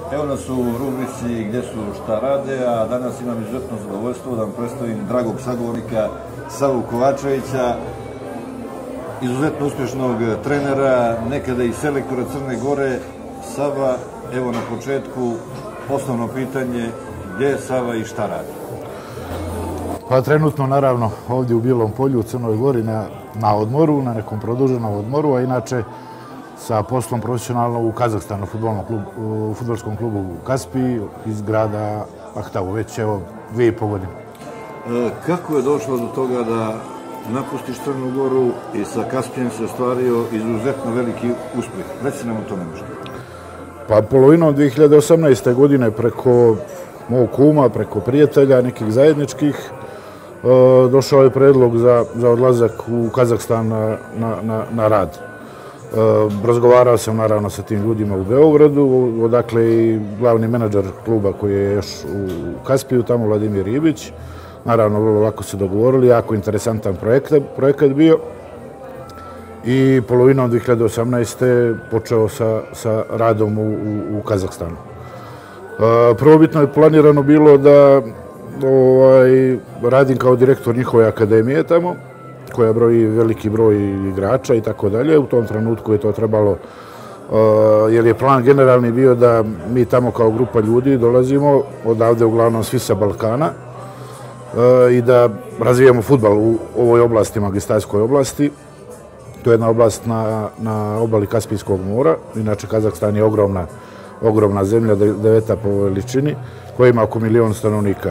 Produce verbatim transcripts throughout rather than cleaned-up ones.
Evo nas u rubrici Gdje su, šta rade, a danas imam izuzetno zadovoljstvo da vam predstavim dragog sagovornika Savu Kovačevića, izuzetno uspješnog trenera, nekada i selektora Crne Gore. Sava, evo na početku osnovno pitanje, gdje je Sava i šta radi? Pa trenutno naravno ovdje u Bijelom Polju u Crnoj Gori na, na odmoru, na nekom produženom odmoru, a inače sa poslom profesionalno u Kazahstanu, u fudbalskom klubu Kaspij iz grada Aktavu, već evo dvije i po godine. E, kako je došlo do toga da napustiš Crnu Goru i sa Kaspijem se ostvario izuzetno veliki uspjeh? Reci nam o tome nešto. Pa polovinom dvije hiljade osamnaeste. godine preko mog kuma, preko prijatelja, nekih zajedničkih, e, došao je predlog za, za odlazak u Kazahstan na, na, na, na rad. E, razgovarao sam naravno sa tim ljudima u Beogradu, odakle i glavni menadžer kluba koji je još u Kaspiju, tamo Vladimir Ribić. Naravno, vrlo lako se dogovorili, jako interesantan projekat, projekat bio. I polovinom dvije hiljade osamnaeste. počeo sa, sa radom u, u, u Kazahstanu. E, prvobitno je planirano bilo da ovaj, radim kao direktor njihove akademije tamo, koja broji veliki broj igrača i tako dalje. U tom trenutku je to trebalo, uh, jer je plan generalni bio da mi tamo kao grupa ljudi dolazimo, odavde uglavnom svi sa Balkana, uh, i da razvijamo fudbal u ovoj oblasti, magistarskoj oblasti. To je jedna oblast na, na obali Kaspijskog mora. Inače, Kazahstan je ogromna, ogromna zemlja, deveta po veličini, koja ima oko milion stanovnika.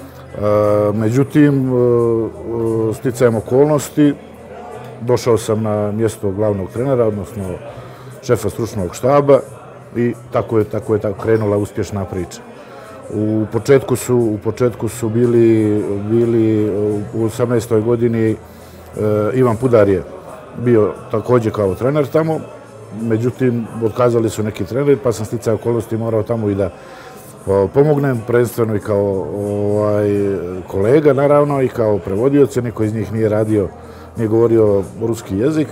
Međutim, sticajem okolnosti, došao sam na mjesto glavnog trenera, odnosno šefa stručnog štaba, i tako je, tako je tako krenula uspješna priča. U početku su, u početku su bili, bili u osamnaestoj. godini Ivan Pudar je bio također kao trener tamo, međutim, otkazali su neki treneri, pa sam sticajem okolnosti morao tamo i da pomognem, prvenstveno i kao ovaj, kolega, naravno, i kao prevodioc, niko iz njih nije radio, nije govorio ruski jezik.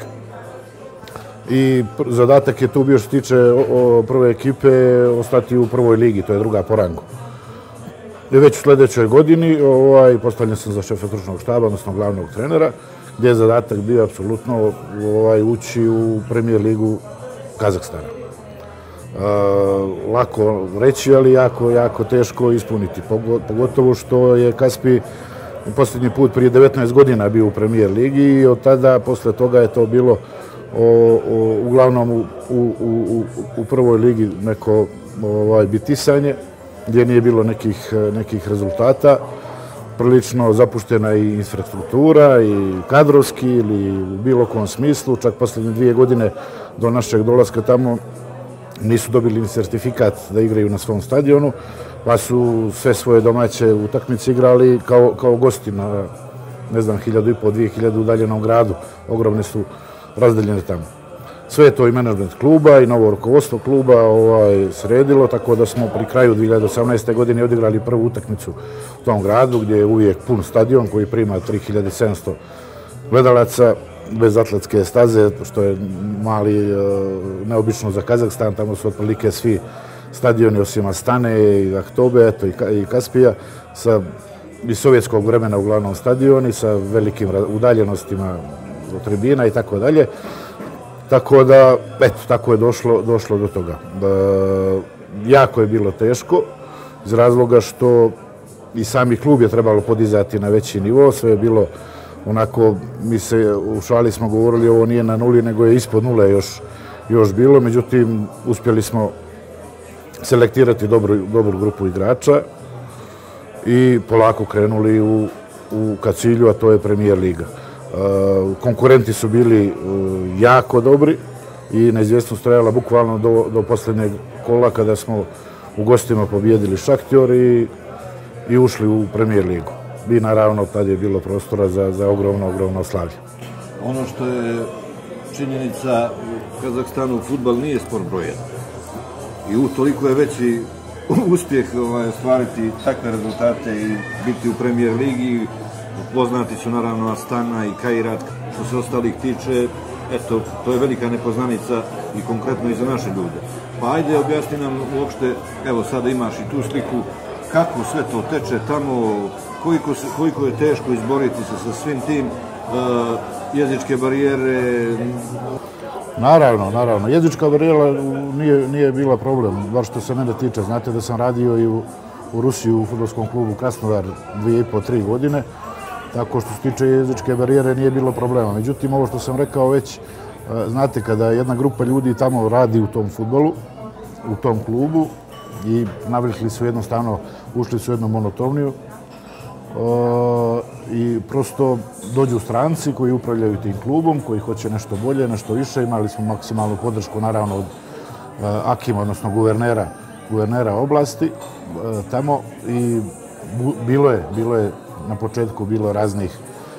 I zadatak je tu bio, što tiče o, prve ekipe, ostati u prvoj ligi, to je druga po rangu. I već u sljedećoj godini ovaj, postavljen sam za šefa stručnog štaba, odnosno glavnog trenera, gdje je zadatak bio apsolutno ovaj, ući u premijer ligu Kazahstana. Uh, lako reći, ali jako, jako teško ispuniti. Pogotovo što je Kaspij posljednji put prije devetnaest godina bio u premijer ligi i od tada, posle toga je to bilo o, o, uglavnom u, u, u, u prvoj ligi neko ovaj, bitisanje, gdje nije bilo nekih, nekih rezultata. Prilično zapuštena i infrastruktura i kadrovski ili u bilo kom smislu. Čak posljednje dvije godine do našeg dolaska tamo nisu dobili ni sertifikat da igraju na svom stadionu, pa su sve svoje domaće utakmice igrali kao, kao gosti na, ne znam, hiljadu i po, dvije hiljade udaljenom gradu. Ogromne su razdeljene tamo. Sve je to i menadžment kluba i novo rukovodstvo kluba ovaj, sredilo, tako da smo pri kraju dvije hiljade osamnaeste. godine odigrali prvu utakmicu u tom gradu, gdje je uvijek pun stadion koji prima tri hiljade sedamsto gledalaca, bez atletske staze, što je mali, neobično za Kazahstan. Tamo su otprilike svi stadioni osim Astane i Aktobe, eto, i Kaspija, sa iz sovjetskog vremena uglavnom stadioni, sa velikim udaljenostima od tribina i tako dalje. Tako da, eto, tako je došlo, došlo do toga. Da, jako je bilo teško, iz razloga što i sami klub je trebalo podizati na veći nivo, sve je bilo onako, mi se u šali smo govorili, ovo nije na nuli, nego je ispod nule još, još bilo. Međutim, uspjeli smo selektirati dobru, dobru grupu igrača i polako krenuli u, u ka cilju, a to je premijer liga. Uh, konkurenti su bili uh, jako dobri i neizvjesnost trajala bukvalno do, do posljednjeg kola, kada smo u gostima pobijedili Šaktjor i, i ušli u premijer ligu. I naravno tad je bilo prostora za, za ogromno, ogromno slavlje. Ono što je činjenica, u Kazahstanu fudbal nije sport broj jedan. I utoliko je veći uspjeh ovaj, ostvariti takve rezultate i biti u premijer ligi. Poznati su naravno Astana i Kairat. Što se ostalih tiče, eto, to je velika nepoznanica i konkretno i za naše ljude. Pa ajde, objasni nam uopšte, evo sada imaš i tu sliku, kako sve to teče tamo, koliko, se, koliko je teško izboriti se sa svim tim, uh, jezičke barijere. Naravno, naravno. Jezička barijera nije, nije bila problem, bar što se mene tiče. Znate da sam radio i u, u Rusiji u fudbalskom klubu Krasnodar dvije i po, tri godine, tako što se tiče jezičke barijere nije bilo problema. Međutim, ovo što sam rekao već, znate, kada jedna grupa ljudi tamo radi u tom fudbalu, u tom klubu i navikli su jednostavno, ušli su u jednu monotoniju i prosto dođu stranci koji upravljaju tim klubom, koji hoće nešto bolje, nešto više. Imali smo maksimalnu podršku, naravno, od Akima, odnosno guvernera, guvernera oblasti tamo i bilo je, bilo je na početku bilo raznih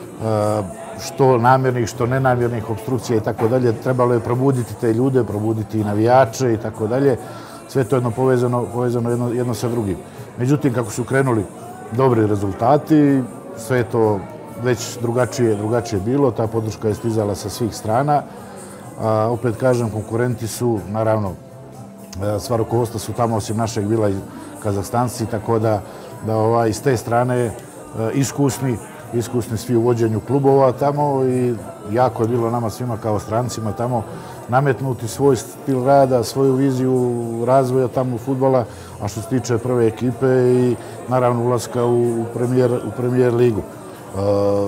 što namjernih, što nenamjernih obstrukcija i tako dalje. Trebalo je probuditi te ljude, probuditi i navijače i tako dalje. Sve to jedno povezano, povezano jedno, jedno sa drugim. Međutim, kako su krenuli dobri rezultati, sve je to već drugačije, drugačije bilo. Ta podrška je stizala sa svih strana. A, opet kažem, konkurenti su, naravno, sva rukovodstva su tamo, osim našeg, bila i Kazahstanci, tako da, da ovaj, iz te strane iskusni, iskusni svi u vođenju klubova tamo i jako je bilo nama svima kao strancima tamo nametnuti svoj stil rada, svoju viziju razvoja tamo fudbala, a što se tiče prve ekipe i naravno ulaska u premijer, u premijer ligu. E,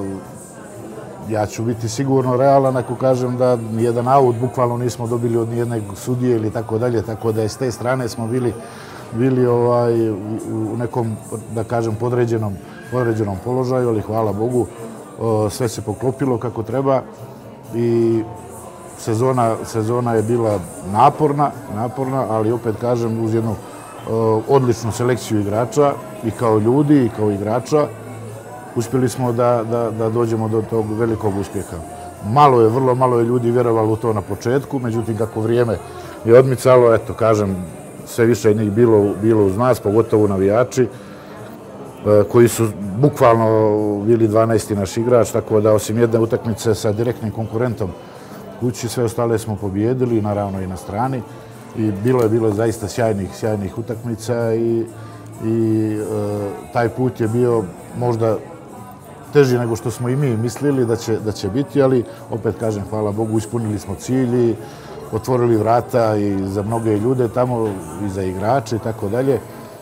ja ću biti sigurno realan ako kažem da nijedan aut bukvalno nismo dobili od nijedne sudije ili tako dalje, tako da je s te strane smo bili, bili ovaj, u nekom, da kažem, podređenom određenom položaju, ali hvala Bogu, sve se poklopilo kako treba i sezona, sezona je bila naporna, naporna, ali opet kažem uz jednu odličnu selekciju igrača i kao ljudi i kao igrača uspjeli smo da, da, da dođemo do tog velikog uspjeha. Malo je, vrlo malo je ljudi vjerovalo u to na početku, međutim kako vrijeme je odmicalo, eto kažem, sve više je njih bilo, bilo uz nas, pogotovo navijači, koji su bukvalno bili dvanaesti naš igrač, tako da osim jedne utakmice sa direktnim konkurentom kući, sve ostale smo pobijedili, naravno i na strani. I bilo je bilo zaista sjajnih, sjajnih utakmica i, i e, taj put je bio možda teži nego što smo i mi mislili da će, da će biti, ali opet kažem, hvala Bogu, ispunili smo cilj i otvorili vrata i za mnoge ljude tamo, i za igrače i tako dalje.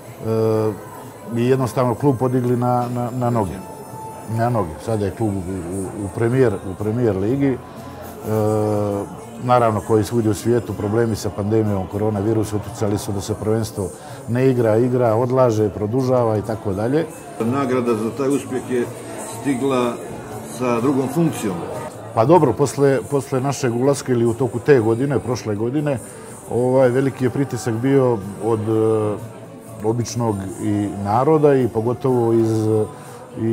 I jednostavno klub podigli na, na, na noge. Na noge. Sada je klub u, u, premijer, u premijer ligi. E, naravno, koji svugdje u svijetu problemi sa pandemijom koronavirusa utjecali su da se prvenstvo ne igra, igra, odlaže, produžava i tako dalje. Nagrada za taj uspjeh je stigla sa drugom funkcijom. Pa dobro, posle, posle našeg ulaska ili u toku te godine, prošle godine, ovaj veliki je pritisak bio od običnog i naroda i pogotovo iz i,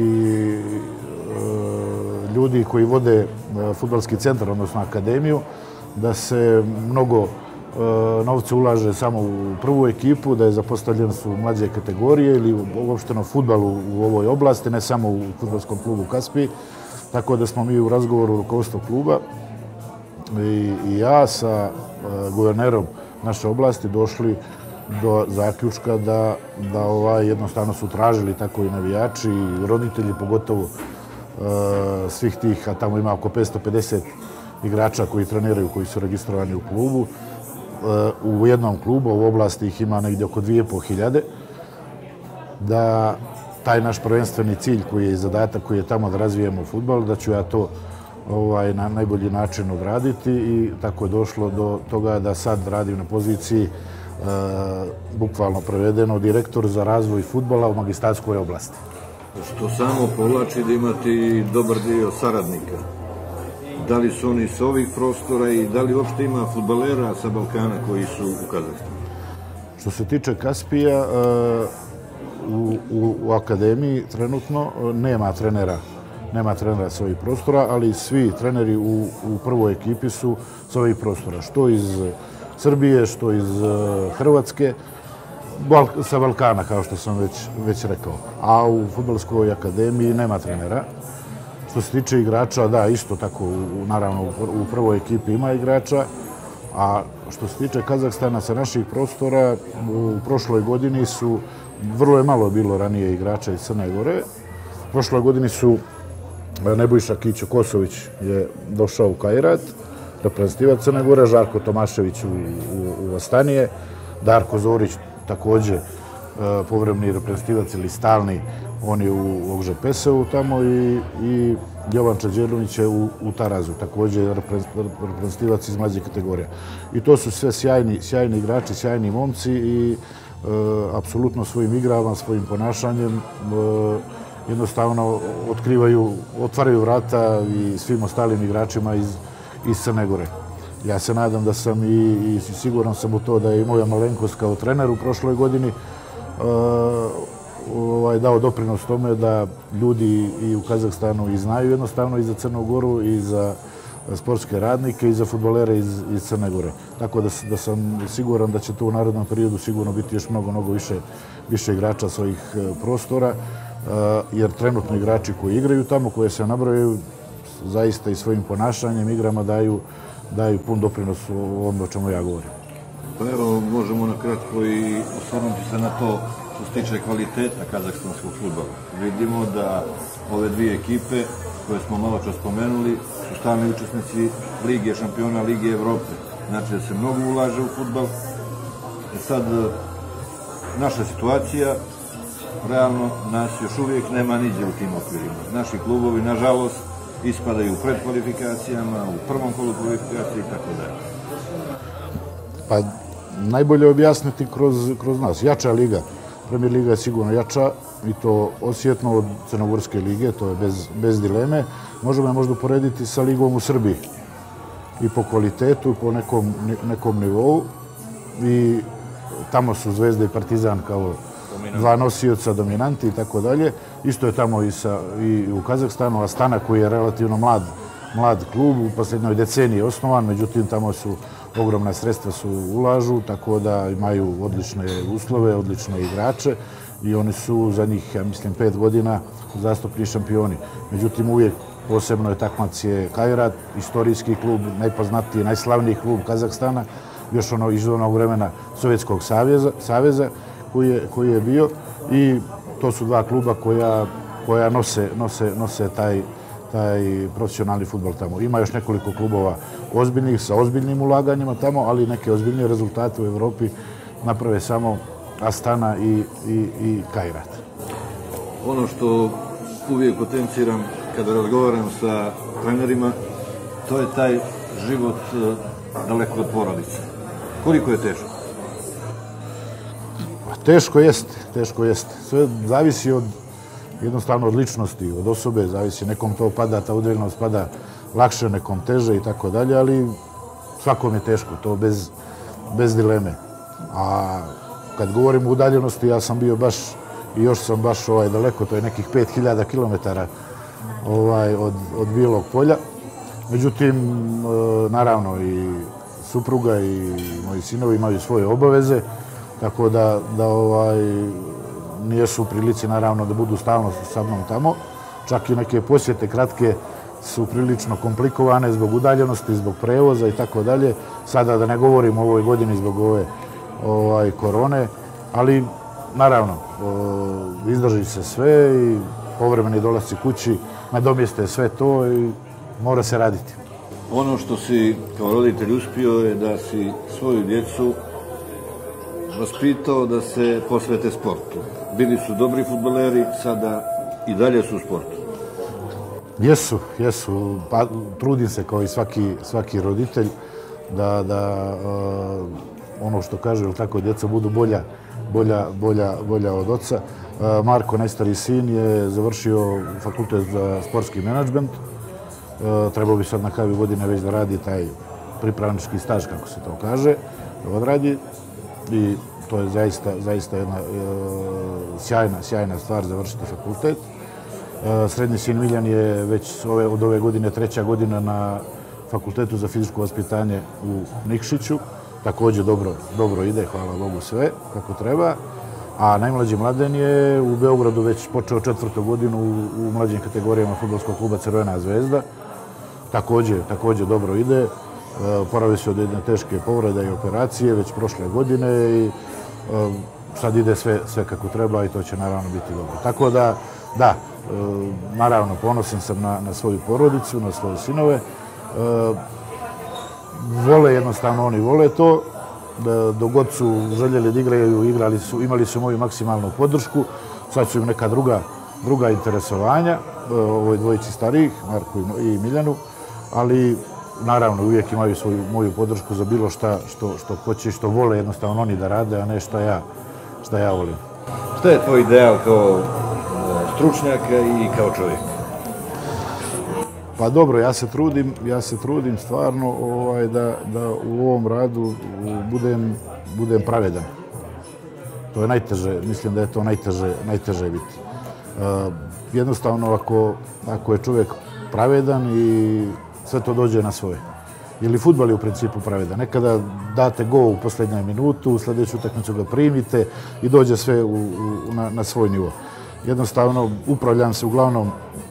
e, ljudi koji vode fudbalski centar, odnosno akademiju, da se mnogo e, novca ulaže samo u prvu ekipu, da je zapostavljene su mlađe kategorije ili uopšteno fudbal u, u ovoj oblasti, ne samo u fudbalskom klubu Kaspij. Tako da smo mi u razgovoru rukovodstva kluba i, i ja sa e, guvernerom naše oblasti došli do zaključka da, da ovaj, jednostavno su tražili tako i navijači i roditelji, pogotovo e, svih tih, a tamo ima oko petsto pedeset igrača koji treniraju, koji su registrovani u klubu. E, u jednom klubu, u oblasti ih ima negdje oko dvije i pol hiljade, da taj naš prvenstveni cilj koji je i zadatak koji je tamo da razvijemo fudbal, da ću ja to ovaj, na najbolji način odraditi i tako je došlo do toga da sad radim na poziciji E, bukvalno prevedeno direktor za razvoj fudbala u magistatskoj oblasti. Što samo povlači da imate i dobar dio saradnika. Da li su oni s ovih prostora i da li uopšte ima fudbalera sa Balkana koji su u Kazahstanu? Što se tiče Kaspija, e, u, u, u akademiji trenutno nema trenera, nema trenera s ovih prostora, ali svi treneri u, u prvoj ekipi su s ovih prostora. Što iz Srbije, što iz Hrvatske, sa Balkana, kao što sam već, već rekao. A u fudbalskoj akademiji nema trenera. Što se tiče igrača, da, isto tako, u, naravno, u prvoj ekipi ima igrača, A što se tiče Kazahstana sa naših prostora, u prošloj godini su, vrlo je malo bilo ranije igrača iz Crne Gore. U prošloj godini su Nebojša Kićo Kosović je došao u Kairat, reprezentativac Crne Gore, Žarko Tomašević u, u, u Astanije, Darko Zorić također povremeni reprezentativac ili stalni, on je u Okže Peseu tamo i, i Jovan Čađelović je u, u Tarazu, također reprezentativac iz mlađe kategorije. I to su sve sjajni, sjajni igrači, sjajni momci i e, apsolutno svojim igrama, svojim ponašanjem e, jednostavno otkrivaju, otvaraju vrata i svim ostalim igračima iz, iz Crne Gore. Ja se nadam da sam i, i siguran sam u to da je i moja malenkost kao trener u prošloj godini uh, ovaj, dao doprinos tome da ljudi i u Kazahstanu i znaju jednostavno i za Crnu Goru i za sportske radnike i za fudbalere iz, iz Crne Gore. Tako da, da sam siguran da će to u narednom periodu sigurno biti još mnogo, mnogo više, više igrača svojih prostora, uh, jer trenutno igrači koji igraju tamo, koje se nabrojaju, zaista i svojim ponašanjem, igrama daju daju pun doprinos u ovome o čemu ja govorim. Pa evo, možemo na kratko i osvrnuti se na to što se tiče kvaliteta kazahstanskog fudbala. Vidimo da ove dvije ekipe koje smo malo čas spomenuli su stalni učesnici Lige šampiona, Lige Evrope. Znači da se mnogo ulaže u fudbal. E sad, naša situacija, realno nas još uvijek nema niđe u tim okvirima. Naši klubovi, nažalost, ispadaju u predkvalifikacijama, u prvom kolu kvalifikacije i tako dalje. Pa najbolje objasniti kroz, kroz nas. Jača liga. Premier liga je sigurno jača i to osjetno od Crnogorske lige, to je bez, bez dileme. Možemo je možda uporediti sa ligom u Srbiji. I po kvalitetu, i po nekom, nekom nivou. I tamo su Zvezda i Partizan kao dva nosioca, dominanti i tako dalje. Isto je tamo i, sa, i u Kazahstanu, Astana koji je relativno mlad, mlad klub, u posljednjoj deceniji osnovan, međutim tamo su ogromna sredstva su ulažu, tako da imaju odlične uslove, odlične igrače i oni su za njih, ja mislim, pet godina zastupni šampioni. Međutim, uvijek posebno je takmac je Kairat, istorijski klub, najpoznatiji, najslavniji klub Kazahstana, još ono iz onog vremena Sovjetskog saveza, saveza koji je, koji je bio i to su dva kluba koja, koja nose, nose, nose taj, taj profesionalni fudbal tamo. Ima još nekoliko klubova ozbiljnih, sa ozbiljnim ulaganjima tamo, ali neke ozbiljnije rezultate u Evropi naprave samo Astana i, i, i Kairat. Ono što uvijek potenciram kada razgovaram sa trenerima, to je taj život daleko od porodice. Koliko je teško? Teško jeste, teško jeste. Sve zavisi od jednostavno od ličnosti, od osobe, zavisi. Nekom to pada, ta udaljenost pada lakše, nekom teže i tako dalje, ali svakom je teško, to bez, bez dileme. A kad govorim o udaljenosti, ja sam bio baš i još sam baš ovaj, daleko, to je nekih pet hiljada kilometara ovaj, od, od Bijelog polja. Međutim, naravno i supruga i moji sinovi imaju svoje obaveze, tako da, da ovaj, nijesu u prilici naravno da budu stalno sa mnom tamo. Čak i neke posjete kratke su prilično komplikovane zbog udaljenosti, zbog prevoza i tako dalje. Sada da ne govorim o ovoj godini zbog ove ovaj, korone, ali naravno izdrži se sve i povremeni dolasci kući, nadomjeste sve to i mora se raditi. Ono što si kao roditelj uspio je da si svoju djecu vaspitao da se posvete sportu. Bili su dobri fudbaleri, sada i dalje su u sportu. Jesu, jesu. Pa, trudim se kao i svaki, svaki roditelj da, da uh, ono što kaže, tako djeca budu bolja, bolja, bolja, bolja od oca. Uh, Marko, najstariji sin, je završio fakultet za sportski menadžment. Uh, trebao bi sad na kraju godine već da radi taj pripravnički staž, kako se to kaže, da odradi. I to je zaista, zaista jedna e, sjajna, sjajna stvar završiti fakultet. E, srednji sin Miljan je već ove, od ove godine treća godina na Fakultetu za fizičko vaspitanje u Nikšiću. Također dobro, dobro ide, hvala Bogu sve, kako treba. A najmlađi Mladen je u Beogradu već počeo četvrtu godinu u, u mlađim kategorijama fudbalskog kluba Crvena zvezda. Također, također dobro ide. Oporavio se od jedne teške povrede i operacije već prošle godine i sad ide sve, sve kako treba i to će naravno biti dobro. Tako da, da, naravno ponosan sam na, na svoju porodicu, na svoje sinove. Vole jednostavno, oni vole to. Dok god su željeli da igraju, igrali su, imali su moju maksimalnu podršku. Sad su im neka druga, druga interesovanja, ovoj dvojici starijih, Marku i Miljanu, ali naravno uvijek imaju svoju moju podršku za bilo šta što, što hoće i što vole jednostavno oni da rade, a ne šta ja, šta ja volim. Šta je tvoj ideal kao stručnjaka i kao čovjek? Pa dobro, ja se trudim, ja se trudim stvarno ovaj, da, da u ovom radu budem, budem pravedan. To je najteže, mislim da je to najteže, najteže biti. Uh, jednostavno, ako, ako je čovjek pravedan i sve to dođe na svoje. Ili fudbal je u principu pravedan. Nekada date go u posljednju minutu, u sljedeću utakmicu ga primite i dođe sve u, u, na, na svoj nivo. Jednostavno, upravljam se uglavnom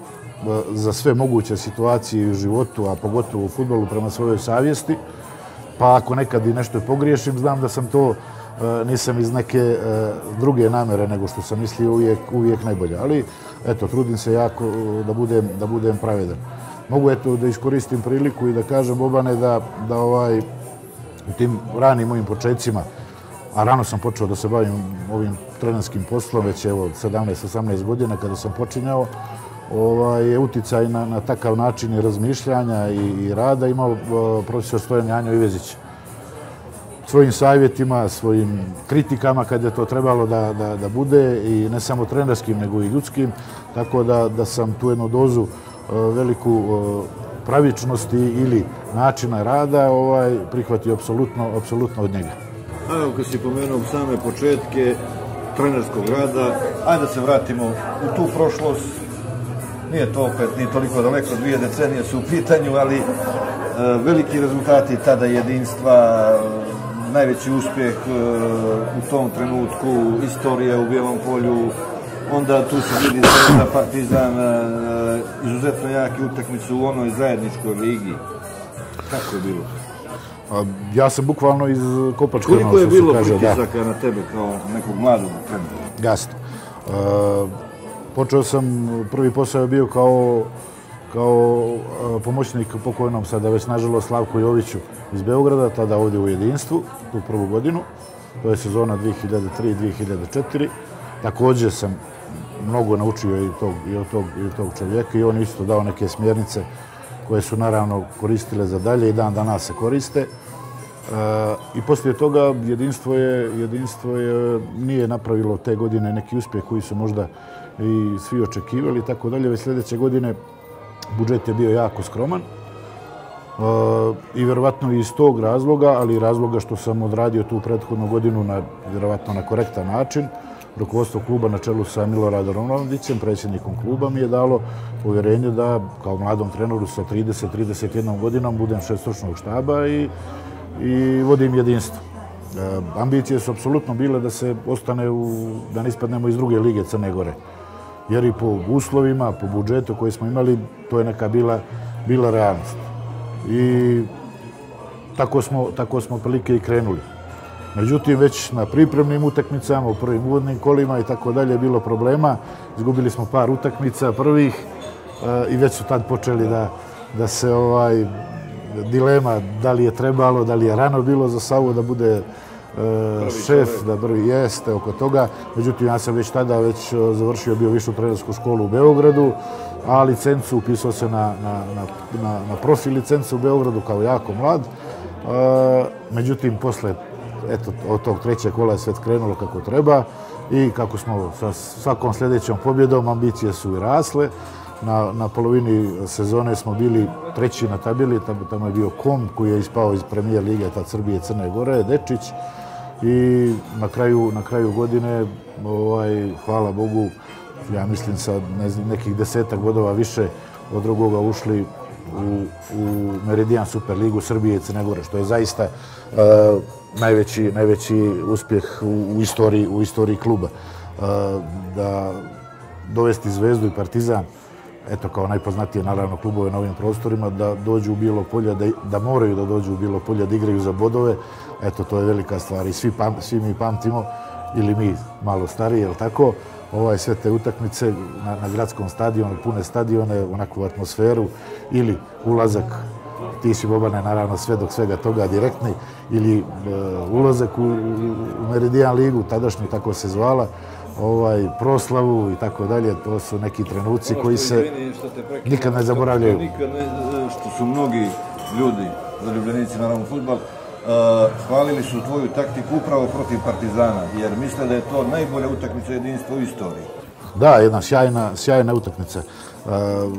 za sve moguće situacije u životu, a pogotovo u fudbalu prema svojoj savjesti. Pa ako nekad i nešto pogriješim, znam da sam to, nisam iz neke druge namere nego što sam mislio uvijek, uvijek najbolje. Ali, eto, trudim se jako da budem, da budem pravedan. Mogu eto da iskoristim priliku i da kažem, Bobane, da, da ovaj, u tim ranim mojim početcima, a rano sam počeo da se bavim ovim trenerskim poslom, već evo sedamnaest osamnaest godina kada sam počinjao, ovaj, je uticaj na, na takav način i razmišljanja i, i rada imao uh, profesor Stojan Janjo Ivezić. Svojim savjetima, svojim kritikama kad je to trebalo da, da, da bude i ne samo trenerskim nego i ljudskim, tako da, da sam tu jednu dozu uh, veliku uh, pravičnosti ili načina rada ovaj, prihvatio apsolutno, apsolutno od njega. Evo, kad si pomenuo same početke trenerskog rada, ajde da se vratimo u tu prošlost. Nije to opet, nije toliko daleko, dvije decenije su u pitanju, ali e, veliki rezultati tada jedinstva, najveći uspjeh e, u tom trenutku, istorija u Bijelom Polju, onda tu se vidi Zvezda, Partizan, e, izuzetno jaki utakmicu u onoj zajedničkoj ligi. Kako je bilo? A, ja sam bukvalno iz Kopačke. Koliko je bilo pritisaka na tebe kao nekog mladog trenera? Jasno. E, Počeo sam, prvi posao je bio kao, kao pomoćnik pokojnom, sada već nažalost Slavku Joviću iz Beograda, tada ovdje u jedinstvu, tu prvu godinu. To je sezona dvije hiljade tri dvije hiljade četiri. Također sam mnogo naučio i, tog, i, od tog, i od tog čovjeka i on isto dao neke smjernice koje su naravno koristile za dalje i dan danas se koriste. E, I poslije toga jedinstvo je, jedinstvo je nije napravilo te godine neki uspjeh koji su možda i svi očekivali i tako dalje. Već sljedeće godine budžet je bio jako skroman i vjerovatno iz tog razloga, ali i razloga što sam odradio tu prethodnu godinu na, vjerovatno na korektan način. Rukovodstvo kluba na čelu sa Miloradom Ronaldićem, predsjednikom kluba, mi je dalo povjerenje da kao mladom treneru sa trideset trideset jednom godinom budem šef stručnog štaba i, i vodim jedinstvo. E, ambicije su apsolutno bile da se ostane u, da ne ispadnemo iz druge lige Crne Gore. Jer i po uslovima, po budžetu koji smo imali, to je neka bila, bila realnost. I tako smo, tako smo prilike i krenuli. Međutim, već na pripremnim utakmicama, u prvim uvodnim kolima i tako dalje je bilo problema. Izgubili smo par utakmica prvih e, i već su tad počeli da, da se ovaj, dilema da li je trebalo, da li je rano bilo za Savu da bude e, šef, da prvi jeste oko toga. Međutim, ja sam već tada već završio bio višu trenersku školu u Beogradu, a licencu upisao se na, na, na, na, na profil licencu u Beogradu kao jako mlad. E, međutim, posle eto, od tog trećeg kola je sve krenulo kako treba i kako smo sa svakom sljedećom pobjedom, ambicije su i rasle. Na, na polovini sezone smo bili treći na tabeli, tamo je bio Kom koji je ispao iz premijer lige, tad Srbije i Crne Gore, Dečić. I na kraju, na kraju godine, ovaj, hvala Bogu, ja mislim sa ne znam, nekih desetak bodova više od drugoga ušli u, u Meridian Super ligu Srbije i Crne Gore, što je zaista uh, najveći, najveći uspjeh u, u, istoriji, u istoriji kluba. Uh, da dovesti Zvezdu i Partizan eto kao najpoznatije naravno klubove na ovim prostorima, da dođu u Bijelo Polje, da, da moraju da dođu u Bijelo Polje, da igraju za bodove, eto to je velika stvar i svi, pam, svi mi pamtimo, ili mi malo stariji, jel tako, ovaj, sve te utakmice na, na gradskom stadionu, pune stadione, onakvu atmosferu, ili ulazak, ti si Bobane naravno sve dok svega toga direktni, ili uh, ulazak u, u, u Meridian ligu, tadašnju tako se zvala, ovaj, proslavu i tako dalje, to su neki trenuci koji se nikad ne zaboravljaju. Nikad ne, što su mnogi ljudi, zaljubljenici naravno fudbal, Uh, hvalili su tvoju taktiku upravo protiv Partizana, jer misle da je to najbolja utakmica jedinstva u istoriji. Da, jedna sjajna, sjajna utakmica. Uh,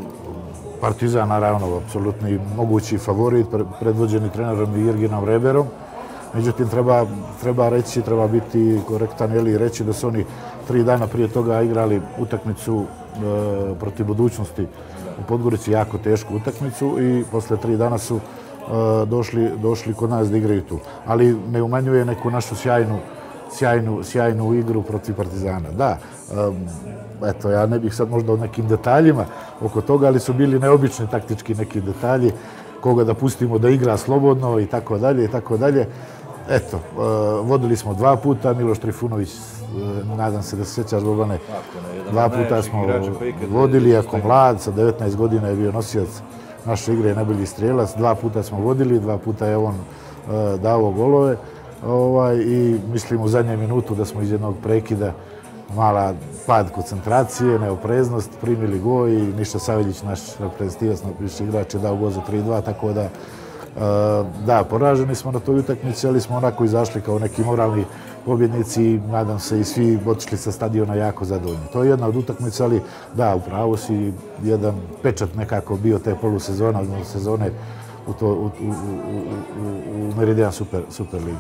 Partizan, naravno, apsolutni mogući favorit, predvođeni trenerom Jirginom Reberom. Međutim, treba, treba reći, treba biti korektan ili reći da su oni tri dana prije toga igrali utakmicu uh, protiv Budućnosti u Podgorici, jako tešku utakmicu i posle tri dana su Došli, došli kod nas da igraju tu. Ali ne umanjuje neku našu sjajnu, sjajnu, sjajnu igru protiv Partizana. Da, um, eto, ja ne bih sad možda o nekim detaljima oko toga, ali su bili neobični taktički neki detalji, koga da pustimo da igra slobodno i tako dalje i tako dalje. Eto, uh, vodili smo dva puta, Miloš Trifunović, uh, nadam se da se sjećaš, Bobane, dva puta smo vodili, ako mlad, sa devetnaest godina je bio nosilac naše igre je najbolji strijelac, dva puta smo vodili, dva puta je on uh, dao golove ovaj, i mislim u zadnjem minutu da smo iz jednog prekida mala pad koncentracije, neopreznost, primili gol i Ništa Saveljić, naš reprezentativac, naš igrač je dao gol za tri dva, tako da uh, da, poraženi smo na toj utakmici, ali smo onako izašli kao neki moralni pobjednici i nadam se i svi otišli sa stadiona jako zadovoljni. To je jedna od utakmica, ali da, upravo si jedan pečat nekako bio te polusezona, odnosno sezone u, to, u, u, u, u, u Meridian Super, Super Ligi.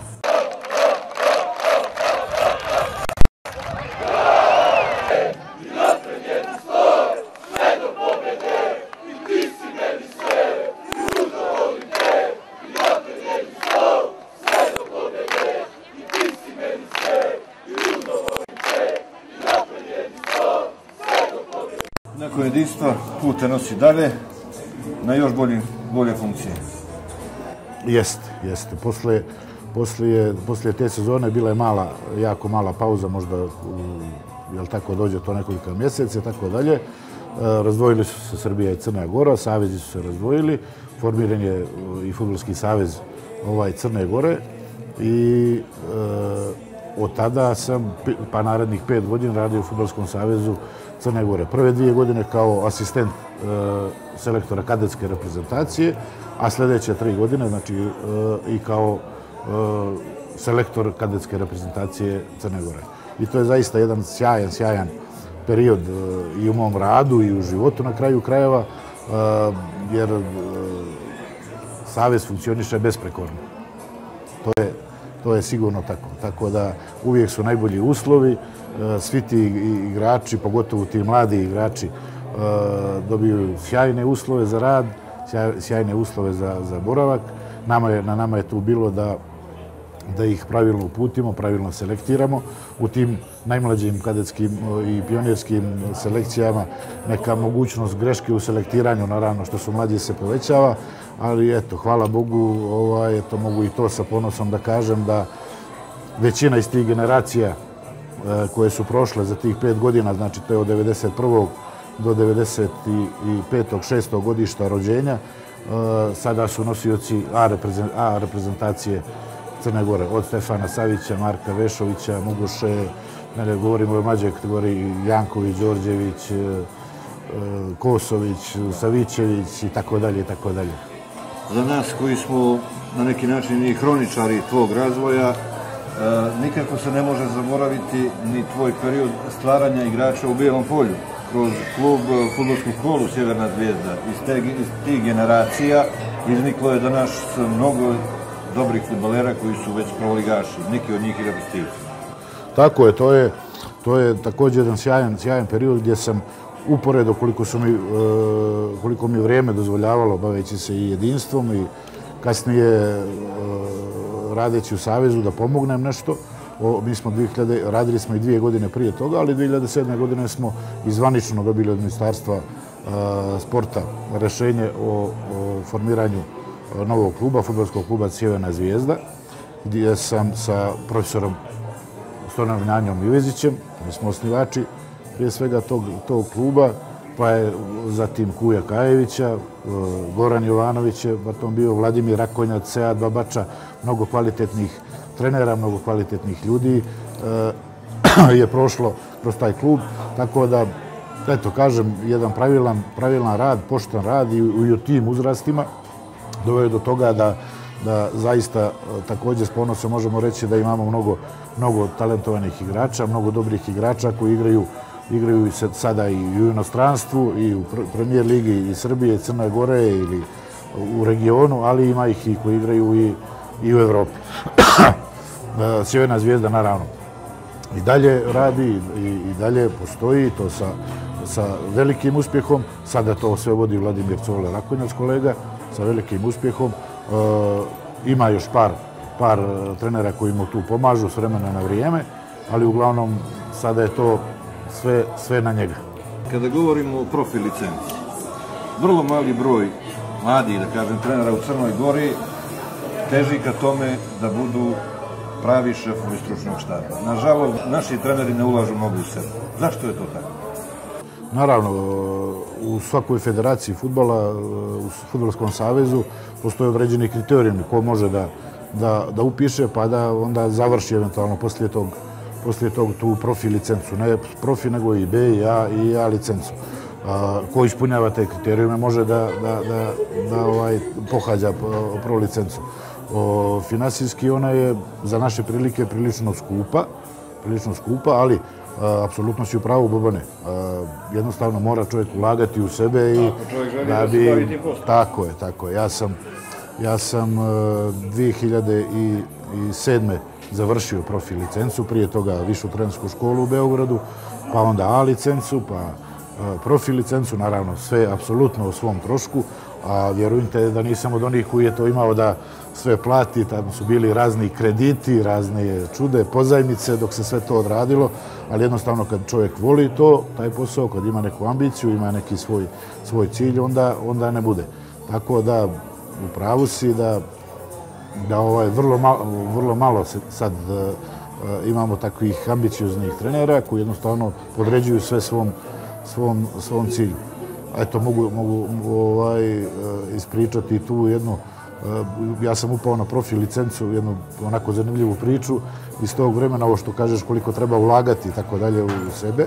Nakon jedinstva put te nosi dalje na još bolje, bolje funkcije. Jeste, jeste. Posle, poslije, poslije te sezone bila je mala, jako mala pauza, možda, jel tako, dođe to nekoliko mjeseca i tako dalje. Razdvojili su se Srbija i Crna Gora, savezi su se razdvojili, formiran je i Fudbalski savez ovaj, Crne Gore i e, od tada sam, pa narednih pet godina, radio u Fudbalskom savezu Crne Gore. Prve dvije godine kao asistent e, selektora kadetske reprezentacije, a sljedeće tri godine znači, e, i kao e, selektor kadetske reprezentacije Crne Gore. I to je zaista jedan sjajan, sjajan period e, i u mom radu i u životu na kraju krajeva, e, jer e, savez funkcioniše besprekorno. To je, to je sigurno tako. Tako da uvijek su najbolji uslovi, svi ti igrači, pogotovo ti mladi igrači, dobiju sjajne uslove za rad, sjajne uslove za, za boravak. Nama je, na nama je tu bilo da, da ih pravilno uputimo, pravilno selektiramo. U tim najmlađim kadetskim i pionirskim selekcijama neka mogućnost greške u selektiranju, naravno što su mlađi se povećava, ali eto, hvala Bogu, ovaj, eto, mogu i to sa ponosom da kažem da većina iz tih generacija koje su prošle za tih pet godina, znači to je od devedeset prvog do devedeset petog šestog godišta rođenja, sada su nosioci A reprezentacije Crne Gore, od Stefana Savića, Marka Vešovića, Mugoše, ne govorimo o mlađoj kategoriji, Janković, Đorđević, Kosović, Savićević i tako dalje i tako dalje. Za nas koji smo na neki način i hroničari tvog razvoja, nikako se ne može zaboraviti ni tvoj period stvaranja igrača u Bijelom Polju. Kroz klub fudbalsku školu Sjeverna Zvijezda. Iz, te, iz tih generacija izniklo je danas mnogo dobrih fudbalera koji su već prvoligaši. Neki od njih i reprezentativac. Tako je, to je, to je također jedan sjajan, sjajan period gdje sam uporedo koliko, su mi, koliko mi vrijeme dozvoljavalo baveći se i jedinstvom i kasnije radeći u Savezu da pomognem nešto. O, mi smo dvije hiljade, radili smo i dvije godine prije toga, ali dvije hiljade sedme godine smo izvanično dobili od ministarstva sporta rešenje o formiranju novog kluba, fudbalskog kluba Crvena zvijezda, gdje sam sa profesorom Stojanom Njanjom Ivezićem, mi smo osnivači prije svega tog kluba, pa je zatim Kuja Kajevića, Goran Jovanović je potom bio, Vladimir Rakonjac, Sead Babača, mnogo kvalitetnih trenera, mnogo kvalitetnih ljudi je prošlo kroz taj klub, tako da, eto, kažem, jedan pravilan, pravilan rad, pošten rad i u tim uzrastima doveo do toga da, da zaista također s ponosom možemo reći da imamo mnogo, mnogo talentovanih igrača, mnogo dobrih igrača koji igraju igraju sada i u inostranstvu i u Premier ligi i Srbije i Crne Gore ili u regionu, ali ima ih i koji igraju i, i u Evropi. Crvena zvijezda naravno i dalje radi i, i dalje postoji to sa, sa velikim uspjehom. Sada to sve vodi Vladimir Cole Rakonjac, kolega, sa velikim uspjehom. E, ima još par, par trenera koji mu tu pomažu s vremena na vrijeme, ali uglavnom sada je to sve, sve na njega. Kada govorimo o profi licenci, vrlo mali broj mladih, da kažem, trenera u Crnoj Gori teži ka tome da budu pravi šefovi stručnog štaba. Nažalost, naši treneri ne ulažu mnogo u sebe. Zašto je to tako? Naravno, u svakoj federaciji fudbala, u Fudbalskom savezu, postoje određeni kriterijumi ko može da, da, da upiše, pa da onda završi eventualno poslije tog, poslije tog tu profi licencu. Ne profi, nego i B, i A, i A licencu. A, ko ispunjava te kriterijume može da, da, da, da ovaj, pohađa pro licencu. O, finansijski ona je za naše prilike prilično skupa, prilično skupa, ali a, apsolutno si u pravu, Bobane. A, jednostavno mora čovjek ulagati u sebe i da bi... Tako je, tako je. Ja sam, ja sam a, dvije hiljade sedme. završio profi licencu, prije toga višu trenersku školu u Beogradu, pa onda A licencu, pa a, profi licencu, naravno sve apsolutno o svom trošku, a vjerujte da nisam od onih koji je to imao da sve plati, tamo su bili razni krediti, razne čude, pozajmice dok se sve to odradilo, ali jednostavno kad čovjek voli to, taj posao, kad ima neku ambiciju, ima neki svoj, svoj cilj, onda, onda ne bude. Tako da u pravu si da, da ovaj, vrlo, malo, vrlo malo se sad uh, imamo takvih ambicioznih trenera koji jednostavno podređuju sve svom, svom, svom cilju. Eto, mogu, mogu ovaj, ispričati tu jednu, ja sam upao na profi licencu, jednu onako zanimljivu priču iz tog vremena, ovo što kažeš koliko treba ulagati i tako dalje u sebe.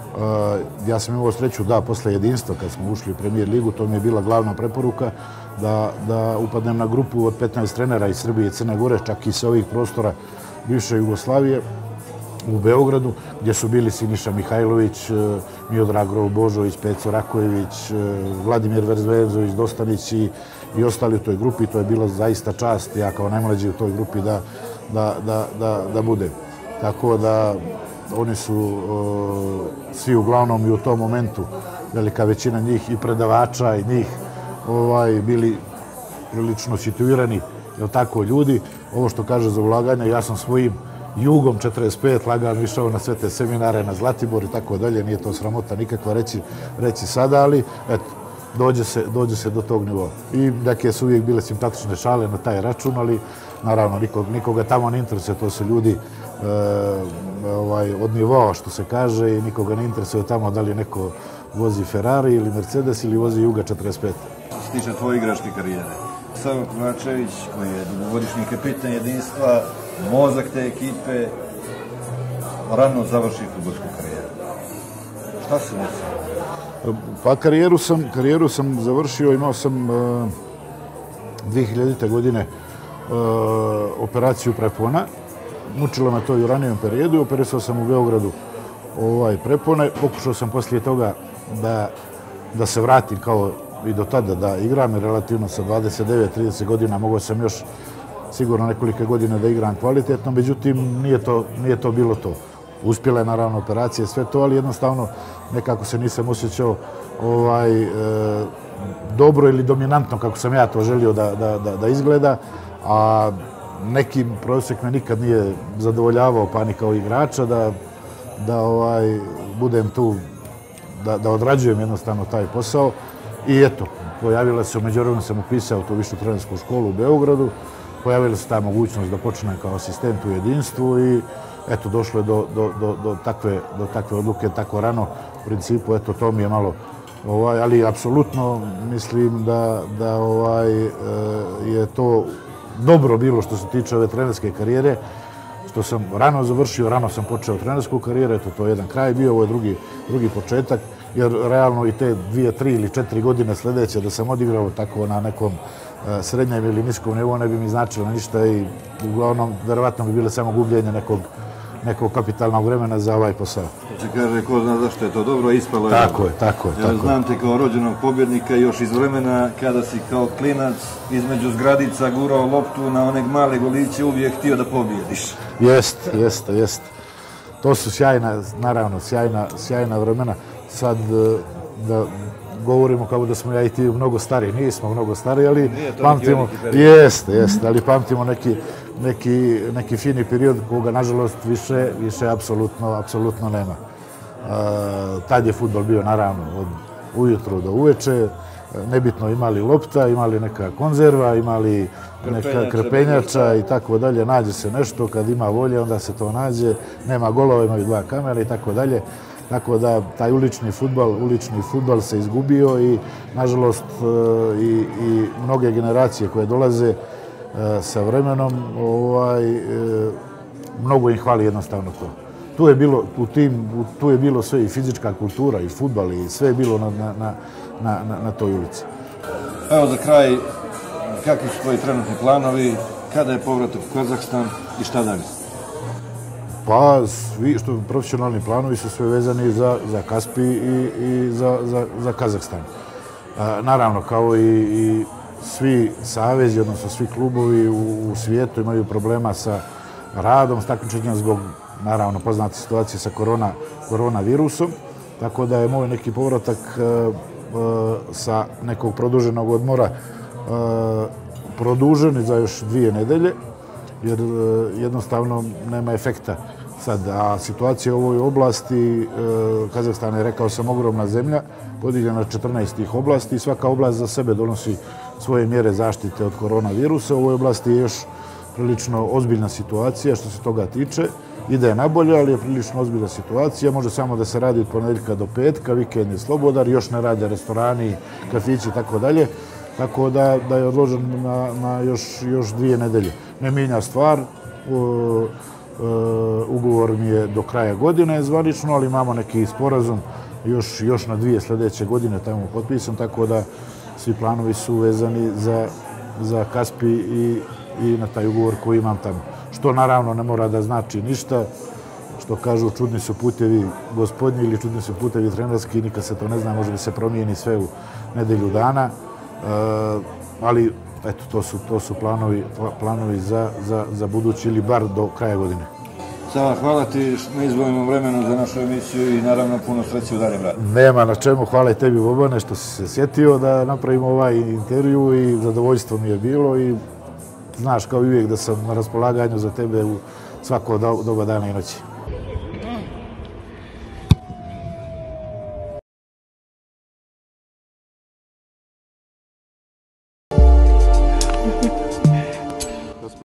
Ja sam imao sreću da posle jedinstva, kad smo ušli u Premier ligu, to mi je bila glavna preporuka da, da upadnem na grupu od petnaest trenera iz Srbije i Crne Gore, čak i sa ovih prostora bivše Jugoslavije, u Beogradu, gdje su bili Siniša Mihajlović, Miodrag Božović, Peco Rakojević, Vladimir Verzvezović, Dostanić i, i ostali u toj grupi. To je bila zaista čast, ja kao najmlađi u toj grupi, da, da, da, da, da budem. Tako da oni su o, svi uglavnom i u tom momentu, velika većina njih i predavača i njih ovaj, bili prilično situirani, jel tako, ljudi. Ovo što kaže za ulaganje, ja sam svojim Jugom četrdeset pet lagano išao na sve te seminare na Zlatibor i tako dalje, nije to sramota nikakva reći, reći sada, ali eto, dođe se, dođe se do tog nivoa. I neke su uvijek bile simpatične šale na taj račun, ali naravno nikog, nikoga tamo ne interesuje, to su ljudi e, ovaj, od nivoa što se kaže i nikoga ne interesuje tamo da li neko vozi Ferrari ili Mercedes ili vozi Juga četrdeset pet. Što se tiče tvoje igračke karijere, Savo Kovačević, koji je dugogodišnji kapitan jedinstva, mozak te ekipe, rano završi fudbalsku karijeru. Šta se desilo? Pa karijeru sam, karijeru sam završio, imao sam uh, dvije hiljadite. godine uh, operaciju prepona. Mučilo me to i u ranijem periodu, operisao sam u Beogradu ovaj, prepone. Pokušao sam poslije toga da, da se vratim kao i do tada da igram, i relativno sa dvadeset devet trideset godina mogao sam još sigurno nekolike godine da igram kvalitetno, međutim nije to, nije to bilo to. Uspjela je naravno operacije, sve to, ali jednostavno nekako se nisam osjećao ovaj, e, dobro ili dominantno kako sam ja to želio da, da, da, da izgleda, a neki prosjek me nikad nije zadovoljavao, pa ni kao igrača, da, da ovaj, budem tu da, da odrađujem jednostavno taj posao. I eto, pojavila se, u međuvremenu sam upisao tu višu trenersku školu u Beogradu, pojavila se ta mogućnost da počnem kao asistent u jedinstvu i eto, došlo je do, do, do, do, takve, do takve odluke tako rano. U principu, eto, to mi je malo, ovaj, ali apsolutno mislim da, da ovaj, je to dobro bilo što se tiče ove trenerske karijere, što sam rano završio, rano sam počeo trenersku karijeru, eto, to je jedan kraj bio, ovo je drugi, drugi početak, jer realno i te dvije, tri ili četiri godine sljedeće da sam odigrao tako na nekom srednjem ili niskom nivou ne bi mi značilo ništa i uglavnom verovatno bi bile samo gubljenje nekog, nekog kapitalnog vremena za ovaj posao. To se kaže, ko zna zašto je to dobro, ispalo je. Tako je, tako je. Ja tako znam te kao rođenog pobjednika još iz vremena kada si kao klinac između zgradica gurao loptu na one male goliće, uvijek htio da pobjediš. Jest, jest, jest. To su sjajna, naravno, sjajna, sjajna vremena. Sad da govorimo kao da smo ja i ti mnogo stariji, nismo mnogo stariji, ali pamtimo, jeste, jeste, ali pamtimo neki, neki, neki fini period koga nažalost više, više apsolutno, apsolutno nema. E, tad je fudbal bio naravno od ujutru do uveče, nebitno imali lopta, imali neka konzerva, imali neka krpenjača i tako dalje, nađe se nešto, kad ima volje onda se to nađe, nema golova, imaju dva kamera i tako dalje. Tako da taj ulični fudbal, ulični fudbal se izgubio i nažalost i, i mnoge generacije koje dolaze sa vremenom, ovaj, mnogo im hvali jednostavno to. Tu je bilo, u tim, tu je bilo sve i fizička kultura i fudbal i sve je bilo na, na, na, na, na toj ulici. Evo za kraj, kakvi su tvoji trenutni planovi, kada je povratak u Kazahstan i šta dalje? Pa, svi što profesionalni planovi su sve vezani za, za Kaspi i, i za, za, za Kazahstan. A, naravno, kao i, i svi savezi, odnosno svi klubovi u, u svijetu imaju problema sa radom, s takmičenjem zbog, naravno, poznate situacije sa korona, koronavirusom. Tako da je moj neki povratak a, a, sa nekog produženog odmora a, produžen za još dvije nedelje, jer jednostavno nema efekta sad. A situacija u ovoj oblasti, Kazahstan je, rekao sam, ogromna zemlja, podijeljena na četrnaest tih oblasti i svaka oblast za sebe donosi svoje mjere zaštite od koronavirusa. U ovoj oblasti je još prilično ozbiljna situacija što se toga tiče. Ide na bolje, ali je prilično ozbiljna situacija. Može samo da se radi od ponedjeljka do petka, vikend je slobodan, još ne rade restorani, kafići i tako dalje. Tako da, da je odložen na, na još, još dvije nedelje. Ne mijenja stvar, u, u, ugovor mi je do kraja godine zvanično, ali imamo neki sporazum još, još na dvije sljedeće godine tamo potpisan, tako da svi planovi su vezani za, za Kaspi i, i na taj ugovor koji imam tamo. Što naravno ne mora da znači ništa, što kažu čudni su putevi gospodnji ili čudni su putevi trenerski, nikad se to ne zna, može da se promijeni sve u nedelju dana. Uh, ali eto, to su, to su planovi, planovi za, za, za budući ili bar do kraja godine. Sava, hvala ti na izdvojenom vremenu za našu emisiju i naravno puno sreće u daljem radu. Nema na čemu, hvala i tebi, Bobane, što si se sjetio da napravimo ovaj intervju i zadovoljstvo mi je bilo i znaš kao i uvijek da sam na raspolaganju za tebe u svako doba dana i noći.